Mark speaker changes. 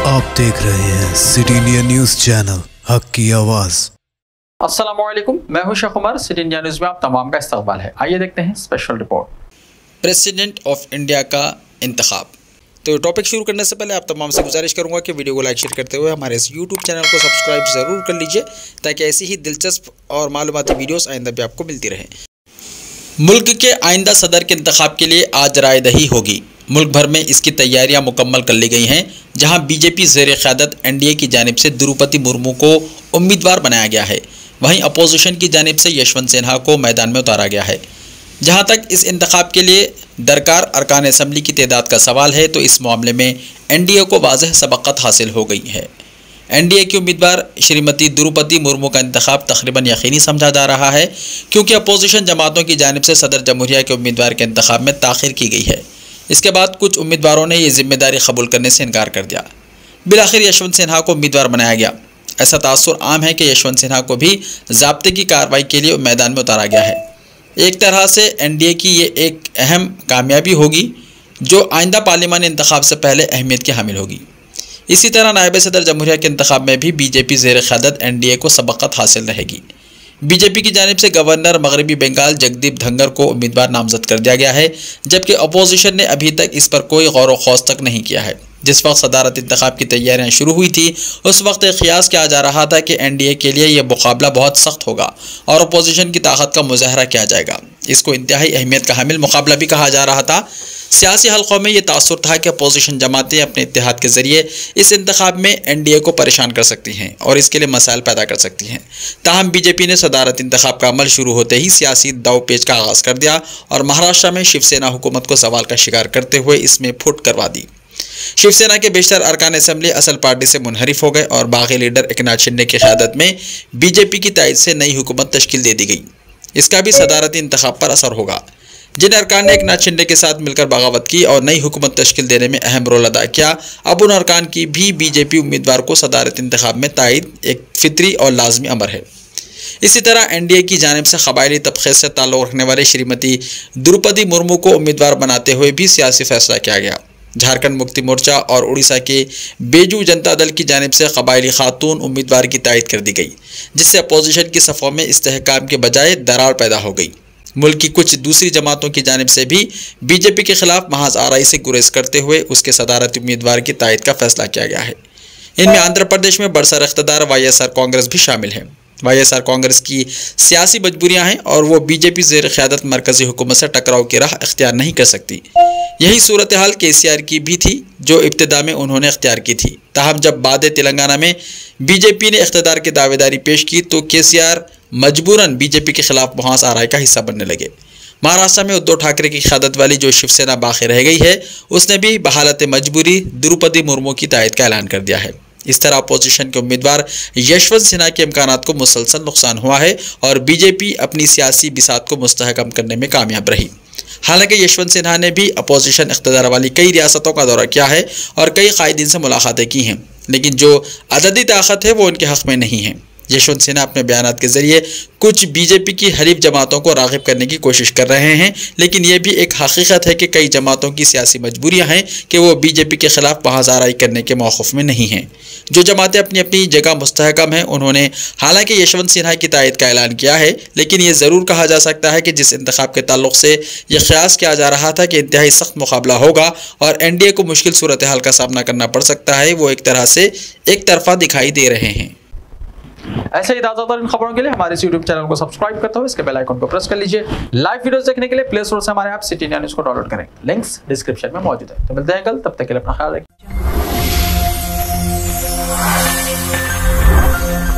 Speaker 1: आप देख रहे हैं सिटी इंडिया न्यूज चैनल, हक की आवाज।
Speaker 2: अस्सलाम वालेकुम, मैं हूं Sheikh Umar. City India news में आप तमाम का इस्तकबाल है। आइए देखते हैं special report.
Speaker 3: President of India का इंतखाब। तो टॉपिक शुरू करने से पहले आप तमाम से गुजारिश करूंगा कि वीडियो को लाइक शेयर करते हुए हमारे इस यूट्यूब चैनल को सब्सक्राइब ज़रूर कर लीजिए, ताकि ऐसी ही दिलचस्प और मालूमाती वीडियोस आइंदा भी आपको मिलती रहें। मुल्क के आइंदा सदर के इंतखाब के लिए आज राय दही होगी। मुल्क भर में इसकी तैयारियां मुकम्मल कर ली गई हैं, जहां बीजेपी ज़ेर क़यादत एनडीए की जानिब से द्रौपदी मुर्मू को उम्मीदवार बनाया गया है। वहीं अपोजिशन की जानिब से यशवंत सिन्हा को मैदान में उतारा गया है। जहां तक इस इंतखाब के लिए दरकार अरकान असम्बली की तादाद का सवाल है, तो इस मामले में एनडीए को वाज़ेह सबक़त हासिल हो गई है। एनडीए की उम्मीदवार श्रीमती द्रौपदी मुर्मू का इंतखाब तकरीबन यकीनी समझा जा रहा है, क्योंकि अपोजिशन जमातों की जानिब से सदर जमहूरिया के उम्मीदवार के इंतखाब में ताख़ीर की गई है। इसके बाद कुछ उम्मीदवारों ने ये जिम्मेदारी कबूल करने से इनकार कर दिया। बिलाखिर यशवंत सिन्हा को उम्मीदवार बनाया गया। ऐसा तासुर आम है कि यशवंत सिन्हा को भी ज़ाब्ते की कार्रवाई के लिए मैदान में उतारा गया है। एक तरह से एनडीए की ये एक अहम कामयाबी होगी, जो आइंदा पार्लिमानी इंतखाब से पहले अहमियत की हामिल होगी। इसी तरह नायब सदर जमहूरिया के इंतखाब में भी बीजेपी ज़ेर क़यादत एनडीए को सबक़त हासिल रहेगी। बीजेपी की जानिब से गवर्नर मगरबी बंगाल जगदीप धंगर को उम्मीदवार नामजद कर दिया गया है, जबकि अपोजिशन ने अभी तक इस पर कोई गौर व खौज तक नहीं किया है। जिस वक्त सदारत इंतखाब की तैयारियां शुरू हुई थी, उस वक्त एक क़यास किया जा रहा था कि एनडीए के लिए यह मुकाबला बहुत सख्त होगा और अपोजिशन की ताकत का मुजाहरा किया जाएगा। इसको इंतहाई अहमियत का हामिल मुकाबला भी कहा जा रहा था। सियासी हल्कों में यह तासुर था कि अपोजिशन जमातें अपने इत्तेहाद के ज़रिए इस इंतखाब में एनडीए को परेशान कर सकती हैं और इसके लिए मसाइल पैदा कर सकती हैं। ताहम बीजेपी ने सदारत इंतखाब का अमल शुरू होते ही सियासी दाव पेच का आगाज़ कर दिया और महाराष्ट्र में शिवसेना हुकूमत को सवाल का शिकार करते हुए इसमें फुट करवा दी। शिवसेना के बेशतर अरकान असम्बली असल पार्टी से मुनहरिफ हो गए और बागी लीडर एकनाथ शिंदे की क़यादत में बीजेपी की तायद से नई हुकूमत तश्कील दे दी गई। इसका भी सदारती इंतखाब पर असर होगा। जिन अरकान ने एकनाथ शिंदे के साथ मिलकर बगावत की और नई हुकूमत तश्कील देने में अहम रोल अदा किया, अब उन अरकान की भी बीजेपी उम्मीदवार को सदारत इंतखाब में तायद एक फितरी और लाजमी अमर है। इसी तरह एनडीए की जानिब से कबायली तबक़े से ताल्लुक़ रखने वाले श्रीमती द्रौपदी मुर्मू को उम्मीदवार बनाते हुए भी सियासी फैसला किया गया। झारखंड मुक्ति मोर्चा और उड़ीसा के बेजू जनता दल की जानिब से कबायली खातून उम्मीदवार की तायद कर दी गई, जिससे अपोजिशन की सफ़ों में इस्तेहकाम के बजाय दरार पैदा हो गई। मुल्क की कुछ दूसरी जमातों की जानिब से भी बीजेपी के खिलाफ महज आराई से गुरेज करते हुए उसके सदारती उम्मीदवार की तायद का फैसला किया गया है। इनमें आंध्र प्रदेश में बरसर इख्तदार वाईएसआर कांग्रेस भी शामिल है। वाईएसआर कांग्रेस की सियासी मजबूरियां हैं और वो बीजेपी ज़ेर क़यादत मरकज़ी हुकूमत से टकराव की राह इख्तियार नहीं कर सकती। यही सूरत हाल केसीआर की भी थी, जो इब्तिदा में उन्होंने इख्तियार की थी। ताहम जब बाद तेलंगाना में बीजेपी ने इख्तिदार की दावेदारी पेश की, तो केसीआर मजबूरन बीजेपी के खिलाफ महाज आराई का हिस्सा बनने लगे। महाराष्ट्र में उद्धव ठाकरे की क़यादत वाली जो शिवसेना बाकी रह गई है, उसने भी बहालत मजबूरी द्रौपदी मुर्मू की तायद का ऐलान कर दिया है। इस तरह अपोजिशन के उम्मीदवार यशवंत सिन्हा के इम्कानात को मुसलसल नुकसान हुआ है और बीजेपी अपनी सियासी बिसात को मुस्तहकम करने में कामयाब रही। हालांकि यशवंत सिन्हा ने भी अपोजिशन इख्तिदार वाली कई रियासतों का दौरा किया है और कई कायदीन से मुलाकातें की हैं, लेकिन जो अददी ताकत है वो उनके हक़ में नहीं है। यशवंत सिन्हा अपने बयानात के ज़रिए कुछ बीजेपी की हरीफ जमातों को राग़िब करने की कोशिश कर रहे हैं, लेकिन यह भी एक हकीकत है कि कई जमातों की सियासी मजबूरियां हैं कि वो बीजेपी के ख़िलाफ़ महाज़ाराई करने के मौक़िफ़ में नहीं हैं। जो जमातें अपनी अपनी जगह मुस्तहकम हैं, उन्होंने हालांकि यशवंत सिन्हा की तायद का ऐलान किया है, लेकिन ये ज़रूर कहा जा सकता है कि जिस इंतखाब के ताल्लुक़ से यह क़यास किया जा रहा था कि इंतहाई सख्त मुकाबला होगा और एनडीए को मुश्किल सूरत हाल का सामना करना पड़ सकता है, वो एक तरह से एक तरफा दिखाई दे रहे हैं।
Speaker 2: ऐसे ही ताज़ा इन खबरों के लिए हमारे यूट्यूब चैनल को सब्सक्राइब करते हुए इसके बेल आइकन को प्रेस कर लीजिए। लाइव वीडियोस देखने के लिए प्ले स्टोर से हमारे ऐप सिटी इंडिया न्यूज़ को डाउनलोड करें। लिंक्स डिस्क्रिप्शन में मौजूद है। तो मिलते हैं कल, तब तक के लिए अपना ख्याल रखें।